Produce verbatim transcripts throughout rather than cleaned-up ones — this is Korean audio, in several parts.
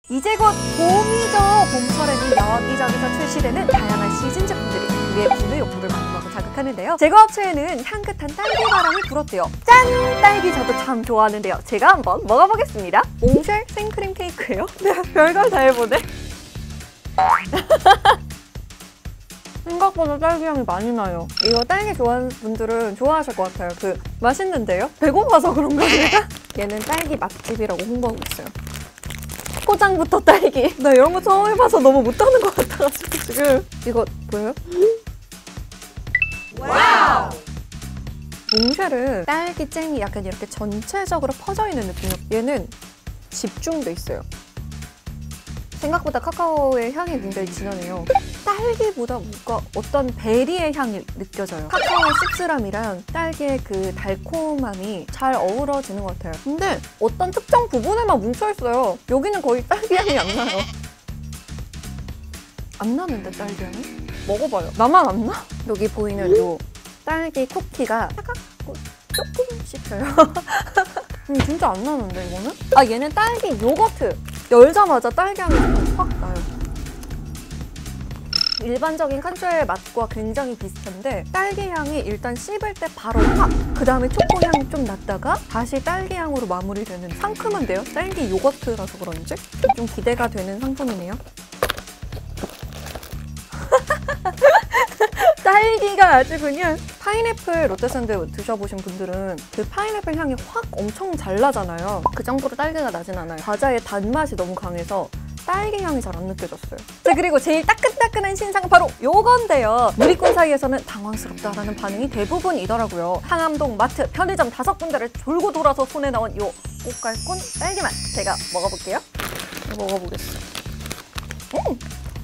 이제 곧 봄이죠. 봄철에는 여기저기서 출시되는 다양한 시즌 제품들이 우리의 분노 욕구를 마구마구 자극하는데요. 제과업체에는 향긋한 딸기 바람이 불었대요. 짠! 딸기 저도 참 좋아하는데요. 제가 한번 먹어보겠습니다. 옹쉘 생크림 케이크예요. 내가 별걸 다 해보네. 생각보다 딸기 향이 많이 나요. 이거 딸기 좋아하는 분들은 좋아하실 것 같아요. 그 맛있는데요? 배고파서 그런가 제가? 얘는 딸기 맛집이라고 홍보하고 있어요. 포장부터 딸기. 나 이런 거 처음 해봐서 너무 못하는 것 같아가지고 지금. 이거 보여요? 와우! 몽쉘은 딸기 잼이 약간 이렇게 전체적으로 퍼져 있는 느낌이에요. 얘는 집중돼 있어요. 생각보다 카카오의 향이 굉장히 진하네요. 딸기보다 뭔가 어떤 베리의 향이 느껴져요. 카카오의 씁쓸함이랑 딸기의 그 달콤함이 잘 어우러지는 것 같아요. 근데 어떤 특정 부분에만 뭉쳐있어요. 여기는 거의 딸기 향이 안 나요. 안 나는데 딸기 향이? 먹어봐요. 나만 안 나? 여기 보이는 요 딸기 쿠키가 차갑고 조금 씹혀요. 음, 진짜 안 나는데 이거는? 아 얘는 딸기 요거트! 열자마자 딸기 향이 확 나요. 일반적인 칸초의 맛과 굉장히 비슷한데 딸기 향이 일단 씹을 때 바로 확! 그 다음에 초코 향이 좀 났다가 다시 딸기 향으로 마무리되는 상큼한데요? 딸기 요거트라서 그런지? 좀 기대가 되는 상품이네요. 딸기가 아주 그냥 파인애플 롯데샌드 드셔보신 분들은 그 파인애플 향이 확 엄청 잘 나잖아요. 그 정도로 딸기가 나진 않아요. 과자의 단맛이 너무 강해서 딸기 향이 잘 안 느껴졌어요. 자, 그리고 제일 따끈따끈한 신상은 바로 요건데요. 누리꾼 사이에서는 당황스럽다라는 반응이 대부분이더라고요. 상암동 마트, 편의점 다섯 군데를 돌고 돌아서 손에 나온 요 꽃갈콘 딸기맛 제가 먹어볼게요. 먹어보겠어요. 음!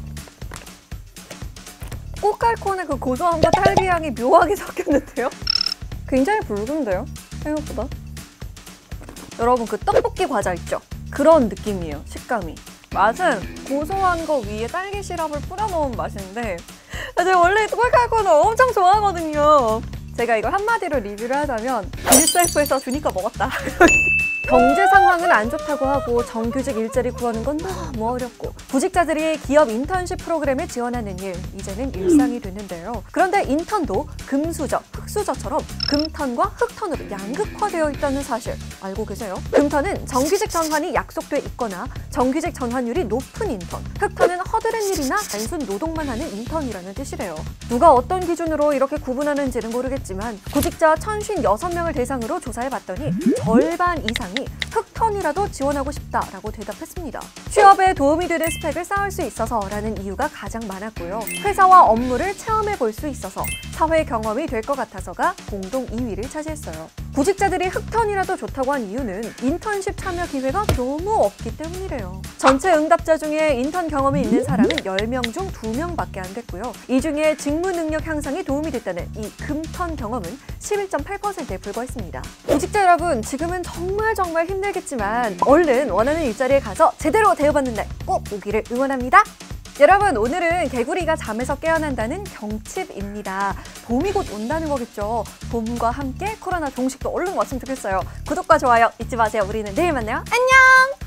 꽃갈콘의 그 고소함과 딸기 향이 묘하게 섞였는데요? 굉장히 붉은데요? 생각보다. 여러분 그 떡볶이 과자 있죠? 그런 느낌이에요, 식감이. 맛은 고소한 거 위에 딸기 시럽을 뿌려놓은 맛인데 제가 원래 꽃갈콘을 엄청 좋아하거든요. 제가 이걸 한마디로 리뷰를 하자면 일사이프에서 주니까 먹었다. 경제 상황은 안 좋다고 하고 정규직 일자리 구하는 건 너무 어렵고 구직자들이 기업 인턴십 프로그램에 지원하는 일, 이제는 일상이 됐는데요. 그런데 인턴도 금수저, 흑수저처럼 금턴과 흑턴으로 양극화되어 있다는 사실 알고 계세요? 금턴은 정규직 전환이 약속돼 있거나 정규직 전환율이 높은 인턴, 흑턴은 허드렛 일이나 단순 노동만 하는 인턴이라는 뜻이래요. 누가 어떤 기준으로 이렇게 구분하는지는 모르겠지만 구직자 천오십육 명을 대상으로 조사해봤더니 절반 이상이 흑턴이라도 지원하고 싶다라고 대답했습니다. 취업에 도움이 되는 스펙을 쌓을 수 있어서라는 이유가 가장 많았고요. 회사와 업무를 체험해 볼 수 있어서, 사회 경험이 될 것 같아서가 공동 이 위를 차지했어요. 구직자들이 흑턴이라도 좋다고 한 이유는 인턴십 참여 기회가 너무 없기 때문이래요. 전체 응답자 중에 인턴 경험이 있는 사람은 열 명 중 두 명밖에 안 됐고요. 이 중에 직무 능력 향상에 도움이 됐다는 이 금턴 경험은 십일 점 팔 퍼센트에 불과했습니다. 구직자 여러분, 지금은 정말 정말 힘들겠지만 얼른 원하는 일자리에 가서 제대로 대우받는 날 꼭 오기를 응원합니다. 여러분, 오늘은 개구리가 잠에서 깨어난다는 경칩입니다. 봄이 곧 온다는 거겠죠. 봄과 함께 코로나 종식도 얼른 왔으면 좋겠어요. 구독과 좋아요 잊지 마세요. 우리는 내일 만나요. 안녕!